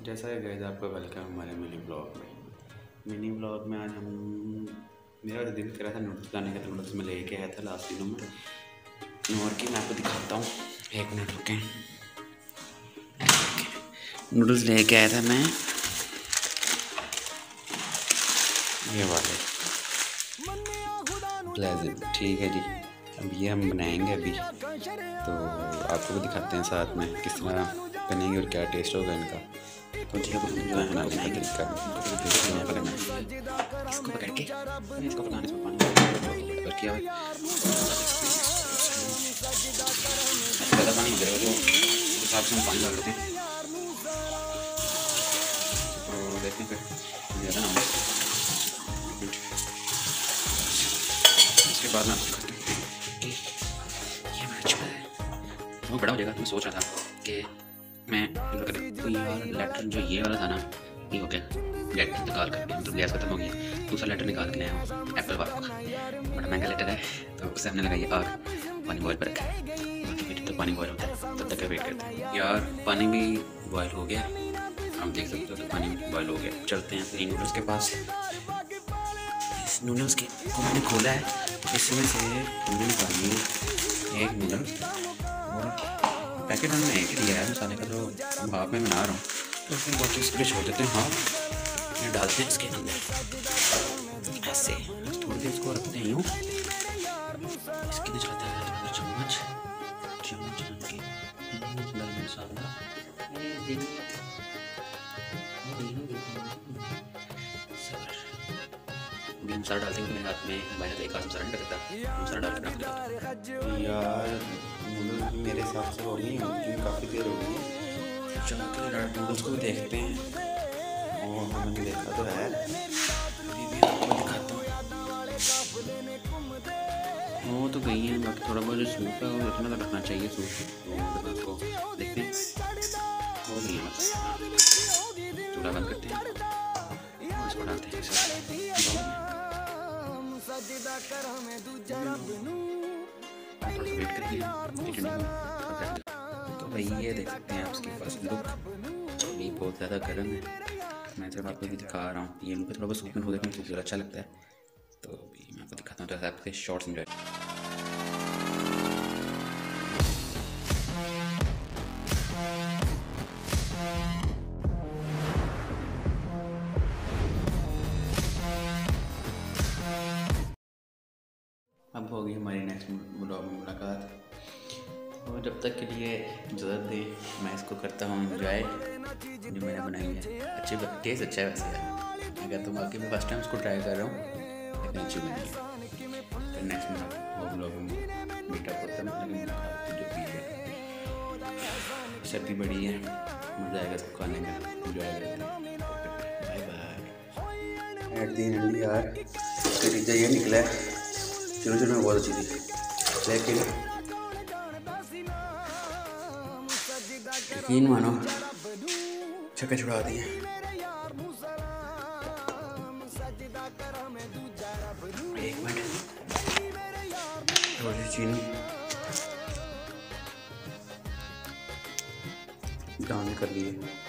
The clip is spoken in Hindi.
जैसा है गाइस, आपका वेलकम हमारे मिनी ब्लॉग में। मिनी ब्लॉग में आज हम मेरा दिल कर रहा था नूडल्स लाने का, नूडल्स में लेके आया था लास्ट दिनों में। और की मैं आपको दिखाता हूँ, एक मिनट रुकें। नूडल्स लेके आया था मैं, ये वाले प्लेजेंट, ठीक है जी। अब ये हम बनाएंगे अभी, तो आपको भी दिखाते हैं साथ में किस तरह बनेंगे और क्या टेस्ट होगा इनका। तो ठीक है, जो है बनाने का तरीका पकड़ना है, इसको पकड़ के इसको पकाने से पानी अगर किया ज़्यादा पानी हो जाएगा तो उस हिसाब से हम पानी डाल देते हैं। तो देखते हैं फिर ज़्यादा ना, इसके बाद ना ये मैच वो बड़ा हो जाएगा। तो मैं सोच रहा था कि मैं तो यार लेटर जो ये वाला था ना, ये हो गया लेटर निकाल कर, मतलब गैस खत्म हो गया, दूसरा लेटर निकाल के लाया हूँ एप्पल वाला का, बड़ा महंगा लेटर है। तो उससे हमने लगाई आग, पानी बॉयल पर रखा है, बाकी तो पानी बॉयल होता है तब तक वेट करते हैं। यार पानी भी बॉयल हो गया, आप देख सकते हो, तो पानी बॉयल हो गया। चलते हैं अपने नूडल्स के पास। इस नूडल्स के को मैंने खोला है, इसमें से हमने निकाली एक नूडल्स, और पैकेट हमने एक लिया है मसाले का, जो हम हाफ में बना रहा हूँ। तो उसमें बहुत इसके छोड़ देते हैं हाफ, ये डालते हैं इसके अंदर ऐसे, थोड़ी देर इसको रखते हैं यूँ। इसके अंदर जाता है थोड़ा चम्मच चम्मच मसाला, मसाला डालते हैं। मेरे हाथ में मैंने तो एक हाथ मसाला नहीं कर सकता, मसाला डाल कर रख देता यार। नूडल्स मेरे हिसाब से हो गई, क्योंकि काफ़ी देर हो गई है। चलो के नूडल्स को भी देखते हैं, और हमने देखा तो है, अभी भी आपको दिखाता हूँ। वो तो गई है, बाकी थोड़ा बहुत जो सूप है वो इतना तो रखना चाहिए सूप, तो उसको देखते हैं। हो गई है बस, चूल्हा बंद करते हैं, इसको डालते हैं वेट करेंगे। तो भाई ये देख सकते हैं आप इसकी फर्स्ट लुक, अभी बहुत ज़्यादा गर्म है। मैं सिर्फ आपको भी दिखा रहा हूँ, ये लुक थोड़ा बहुत सूप में हो, देखने में सूप अच्छा लगता है। तो अभी मैं आपको दिखाता हूँ, जैसे आपके शॉर्ट्स में अब होगी हमारी नेक्स्ट ब्लॉग में मुलाकात, और जब तक के लिए इजाज़त दें। मैं इसको करता हूँ एंजॉय, जो मैंने बनाई है। अच्छी टेस्ट अच्छा है वैसे यार, अगर तुम बाकी मैं फर्स्ट टाइम इसको ट्राई कर रहा हूँ, लेकिन अच्छी बनी है। फिर नेक्स्ट में ब्लॉग में मीटअप होता है, लेकिन जो भी है सर्दी बड़ी है, मज़ा आएगा सबको खाने में, एंजॉय करते हैं। Bye bye. At the end यार नतीजा ये निकला है, शुरू में बहुत अच्छी थी, लेकिन यकीन मानो छक्के छुड़ा दिए। एक मिनट, थोड़ी सी चीनी डाउन कर लिए।